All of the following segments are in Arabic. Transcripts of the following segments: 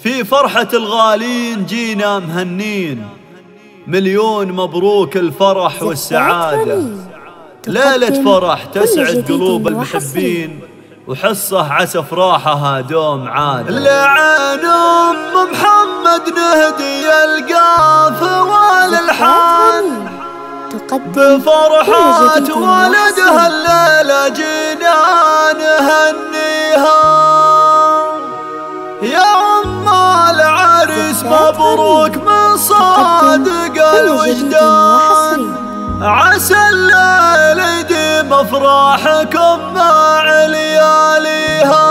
في فرحة الغالين جينا مهنين، مليون مبروك الفرح والسعادة. ليلة فرح تسعد قلوب المحبين، وحصة عسى افراحها دوم عادة. لعن ام محمد نهدي القافة والالحان، بفرحات ولدها الليلة جينا نهنيها. يا ام العريس مبروك من صادق الوجدان، عسى الليل يديم افراحكم مع لياليها.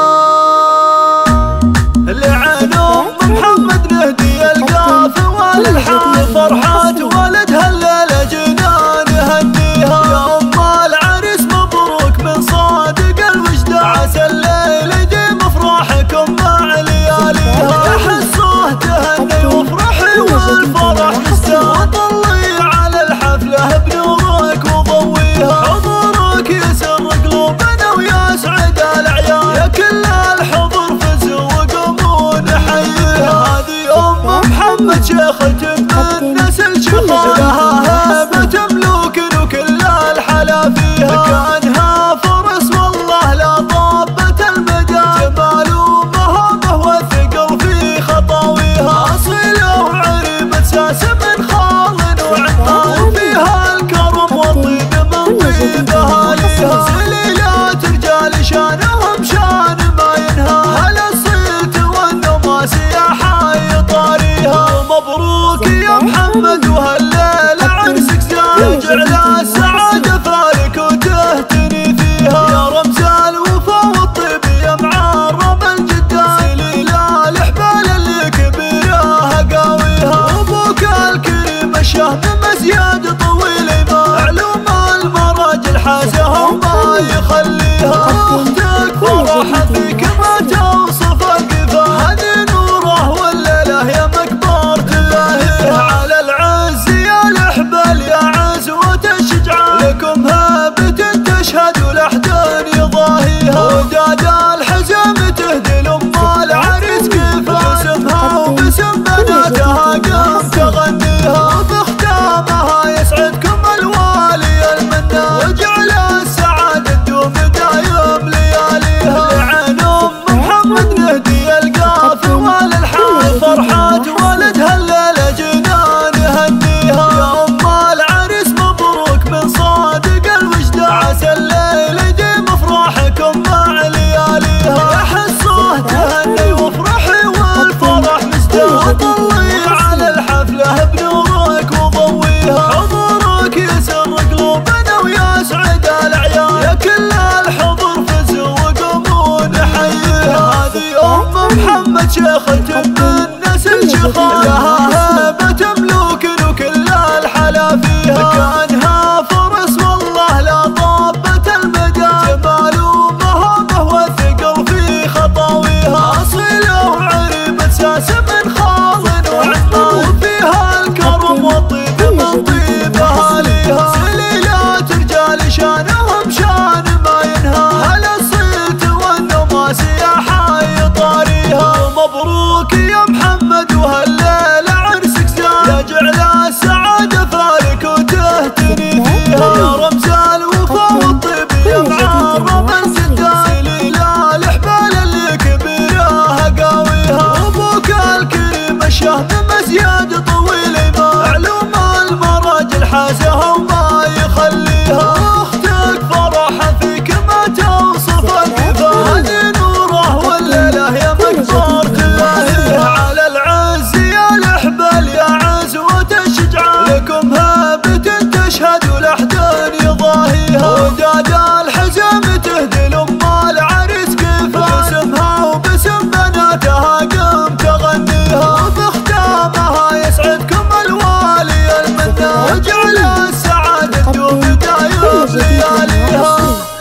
لعن ام محمد نهدي القافة والالحان، فرحات ولدها الليلة جينا نهنيها. يا ام العريس مبروك من صادق الوجدان، عسى الليل يديم افراحكم مع لياليها. يا حصه تهني وافرحي والفرح مستان، طلي على الحفله بنورك وضويها. حضورك يسر قلوبنا ويسعد الاعيان، يا كل الحضور فزوا وقوموا نحييها. هذه ام محمد شيخة من نسل شيخان، لها هيبة ملوك وكل الحلا فيها. كانها فرس والله لا طابت المدى، جمال ومهابه والثقل في خطاويها. اصيله وعريبة ساس من خال وعطار، فيها الكرم والطيب من طيب اهاليها. سليلات رجال شانهم شان ما ينهى، هل الصيت والنماس يا حي طاريها. مبروك يا محمد وهالليلة عرسك زاد، جعل السعادة فارك وتهتني فيها. يا رمز الوفا والطيب يا معرب الجدان، سليلة الحبال اللي كبيرها قاويها. ابوك الكريم الشهم مزياد طويل ما، علوم المراجل حازها وما يخليها. اختك فرحة فيك ما توصف القفا، هذه نوره والليلة يا مكبر تلاهيها. على العز يا الحبال يا عزوة الشجعان، لكم هابة تشهد والاحدان يضاهيها. وداد الحزام تهدي لام العريس كيفها، باسمها وباسم بناتها قام تغنيها. وبختامها يسعدكم الوالي المنان، وجعل السعادة تدوم دايم لياليها. لعن ام محمد نهدي القافة والالحان، فرحات ولدها الليلة جينا نهنيها. يا ام العريس مبروك من صادق الوجدان، عسى الليل يديم افراحكم مع لياليها. يا حصه تهني وافرحي والفرح مزدان، طلي على الحفله بنورك وضويها. حضورك يسر قلوبنا ويسعد الاعيان، يا كل الحضور فزوا وقوموا نحييها. هذه ام محمد شيخة من نسل شيخان، لها هيبة ملوك وكل الحلا فيها. كانها فرس والله لا طابت المدى، جمال ومهابه والثقل في خطاويها. اصيله وعريبة ساس من خال وعطار، وفيها الكرم والطيب من طيب اهاليها. سليلات رجال شانهم شان ما ينهى، هل الصيت والنماس يا حي طاريها. مبروك يا محمد وهالليلة عرسك زاد، يا جعل السعادة فارك وتهتني فيها. يا رمز الوفا والطيب يا معرب الجدان، سليلة الحبال اللي كبيرها قاويها. ابوك الكريم الشهم مزياد طويل ما، علوم المراجل حازها وما يخليها. اختك فرحة فيك ما توصف القفا، هذه نوره والليلة يا مكبر تلاهيها. على العز يا الحبال يا عزوة الشجعان، لكم هابة تشهد والاحدان يضاهيها. وداد الحزام تهدي لام العريس كيفها، باسمها وباسم بناتها قام تغنيها. وبختامها يسعدكم الوالي المنان، وجعل السعادة تدوم دايم لياليها.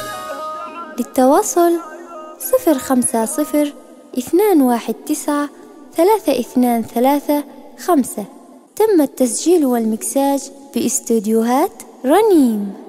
للتواصل 050 219 3235. تم التسجيل والمكساج باستوديوهات رنيم.